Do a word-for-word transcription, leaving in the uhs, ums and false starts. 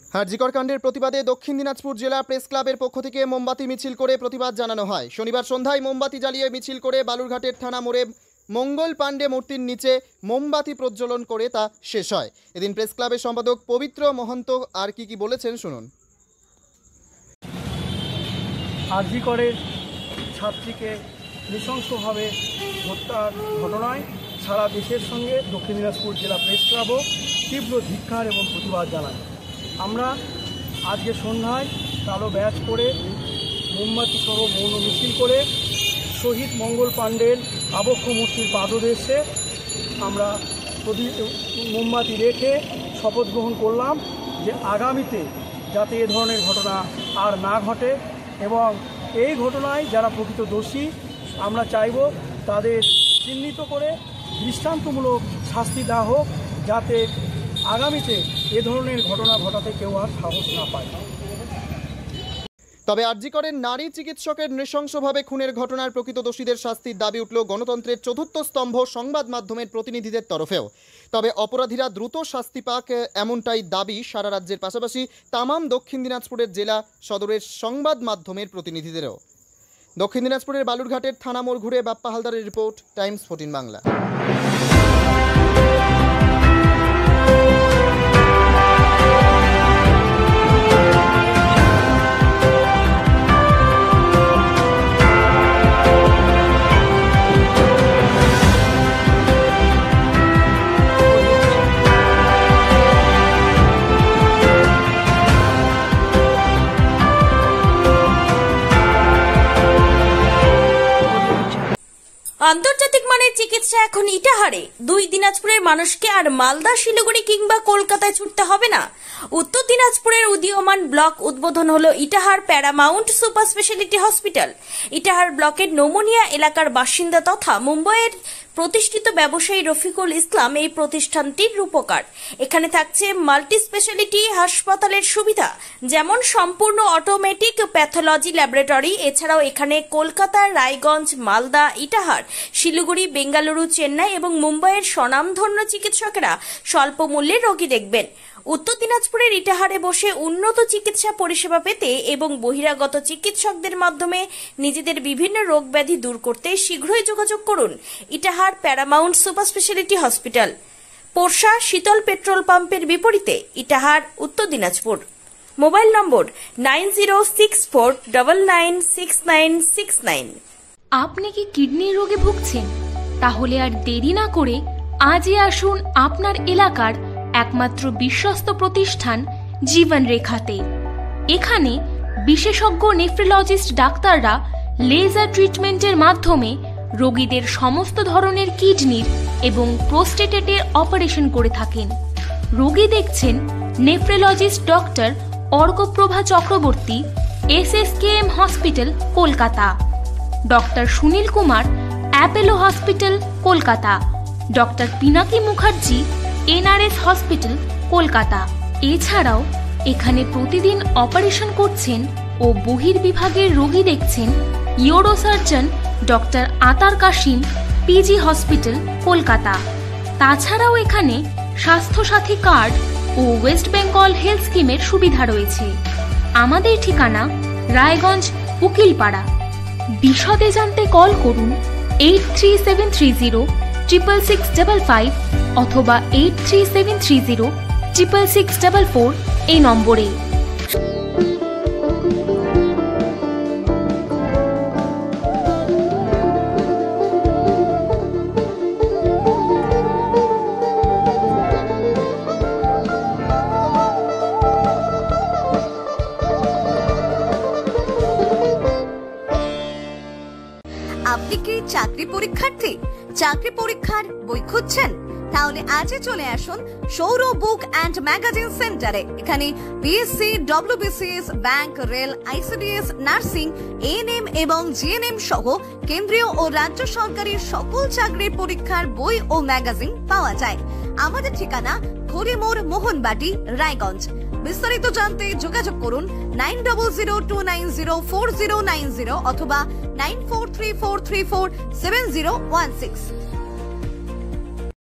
হারজিকর কাণ্ডের প্রতিবাদে দক্ষিণ দিনাজপুর জেলা প্রেস ক্লাবের পক্ষ থেকে মোমবাতি মিছিল করে প্রতিবাদ জানানো হয়। শনিবার সন্ধ্যায় মোমবাতি জ্বালিয়ে মিছিল করে বালুরঘাটের থানা মোড়ে মঙ্গল পাণ্ডে মূর্তির নিচে মোমবাতি প্রজ্বলন করে তা শেষ হয়। এদিন প্রেস ক্লাবের সম্পাদক পবিত্র মহন্ত আর কি কি বলেছেন শুনুন। হারজিকরের ছাত্রীকে নৃশংসভাবে হত্যার ঘটনায় সারা দেশের সঙ্গে দক্ষিণ দিনাজপুর জেলা প্রেস ক্লাবও তীব্র ধিক্কার এবং প্রতিবাদ জানায়। আমরা আজকে সন্ধ্যায় কালো ব্যাচ করে মোমবাতি সহ মৌন মিছিল করে শহীদ মঙ্গল পাণ্ডের আবক্ষ মূর্তির পাদদেশে আমরা মোমবাতি রেখে শপথ গ্রহণ করলাম যে আগামীতে যাতে এ ধরনের ঘটনা আর না ঘটে এবং এই ঘটনায় যারা প্রকৃত দোষী আমরা চাইব তাদের চিহ্নিত করে দৃষ্টান্তমূলক শাস্তি দেওয়া হোক, যাতে আগামীতে এ ধরনের ঘটনা ঘটাতে কেউ আর সাহস না পায়। তবে আরজিকরের নারী চিকিৎসকের নৃশংসভাবে খুনের ঘটনার প্রকৃত দোষীদের শাস্তির দাবি উঠল গণতন্ত্রের চতুর্থ স্তম্ভ সংবাদ মাধ্যমের প্রতিনিধিদের তরফেও। তবে অপরাধীরা দ্রুত শাস্তি পাক এমনটাই দাবি সারা রাজ্যের পাশাপাশি তামাম দক্ষিণ দিনাজপুরের জেলা সদরের সংবাদ মাধ্যমের প্রতিনিধিদেরও। দক্ষিণ দিনাজপুরের বালুরঘাটের থানা মোড় ঘুরে বাপ্পা হালদারের রিপোর্ট, টাইমস ফোরটিন বাংলা। আন্তর্জাতিক মানের চিকিৎসা এখন ইটাহারে। দুই দিনাজপুরের মানুষকে আর মালদা, শিলিগুড়ি কিংবা কলকাতায় ছুটতে হবে না। উত্তর দিনাজপুরের উদীয়মান ব্লক উদ্বোধন হলো Itahar Paramount super speciality hospital. Itahar ব্লকের নোমনিয়া এলাকার বাসিন্দা তথা মুম্বাইয়ের প্রতিষ্ঠিত ব্যবসায়ী রফিকুল ইসলাম এই প্রতিষ্ঠানটির রূপকার। এখানে থাকছে মাল্টি স্পেশালিটি হাসপাতালের সুবিধা, যেমন সম্পূর্ণ অটোমেটিক প্যাথোলজি ল্যাবরেটরি। এছাড়াও এখানে কলকাতা, রায়গঞ্জ, মালদা, ইটাহার, শিলিগুড়ি, বেঙ্গালুরু, চেন্নাই এবং মুম্বাইয়ের স্বনামধন্য চিকিৎসকেরা স্বল্প মূল্যে রোগী দেখবেন। উত্তর দিনাজপুরের ইটাহারে বসে উন্নত চিকিৎসা পরিষেবা পেতে এবং বহিরাগত চিকিৎসকদের মাধ্যমে নিজেদের বিভিন্ন রোগ ব্যাধি দূর করতে শীঘ্রই যোগাযোগ করুন Itahar Paramount super speciality hospital, Porsha Sheetal petrol পাম্পের বিপরীতে, Itahar, Uttar Dinajpur. Mobile number nine zero six four double nine six nine six nine. আপনি কি কিডনির রোগে ভুগছেন? তাহলে আর দেরি না করে আজই আসুন আপনার এলাকার একমাত্র বিশ্বস্ত প্রতিষ্ঠান জীবন রেখাতে। এখানে বিশেষজ্ঞ নেফ্রোলজিস্ট ডাক্তাররা লেজার ট্রিটমেন্টের মাধ্যমে রোগীদের সমস্ত ধরনের কিডনির এবং প্রোস্টেটের অপারেশন করে থাকেন। রোগী দেখছেন nephrologist doctor Arkaprava Chakraborty, S S K M hospital, Kolkata. Doctor Sunil Kumar, Apollo hospital, Kolkata. Doctor Pinaki Mukherjee, N R S hospital, Kolkata. এছাড়াও এখানে প্রতিদিন অপারেশন করছেন ও বহির্বিভাগের রোগী দেখছেন ইউরোসার্জন ডক্টর আতার কাশিম, পিজি হসপিটাল, কলকাতা। তাছাড়াও এখানে স্বাস্থ্যসাথী কার্ড ও ওয়েস্ট বেঙ্গল হেলথ স্কিমের সুবিধা রয়েছে। আমাদের ঠিকানা রায়গঞ্জ, উকিলপাড়া। বিশদে জানতে কল করুন eight three seven three zero triple six double five অথবা eight three seven three zero triple six double four এই নম্বরে। আপনি কি চাকরি পরীক্ষার্থী? চাকরি পরীক্ষার বই খুঁজছেন? তাহলে আজই চলে আসুন সৌর বুক অ্যান্ড ম্যাগাজিন সেন্টারে। এখানে BSc, WBCS, bank, rail, ICDS, nursing, ANM এবং জিএনএম সহ কেন্দ্রীয় ও রাজ্য সরকারের সকল চাকরির পরীক্ষার বই ও ম্যাগাজিন পাওয়া যায়। আমাদের ঠিকানা ঘড়িমোড়, মোহনবাটি, রায়গঞ্জ। বিস্তারিত জানতে যোগাযোগ করুন nine double zero two nine zero four zero nine zero অথবা nine four three four three four seven zero one six.